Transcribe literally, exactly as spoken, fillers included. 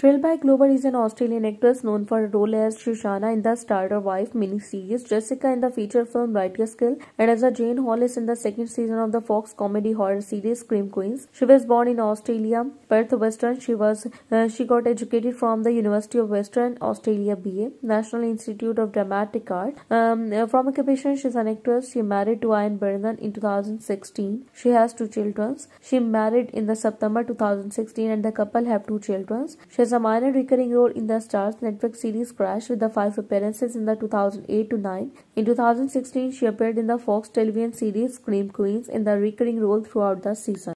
Trilby Glover is an Australian actress known for her role as Shoshana in the Starter Wife miniseries, Jessica in the feature film Righteous Kill, and as a Jane Hollis in the second season of the Fox comedy horror series Scream Queens. She was born in Australia, Perth, Western. She was uh, she got educated from the University of Western Australia B A, National Institute of Dramatic Art. Um, uh, from occupation, she is an actress. She married to Ian Brennan in two thousand sixteen. She has two children. She married in the September two thousand sixteen, and the couple have two children. She has a minor recurring role in the Starz Netflix series Crash with the five appearances in the two thousand eight to nine. In two thousand sixteen, she appeared in the Fox television series Scream Queens in the recurring role throughout the season.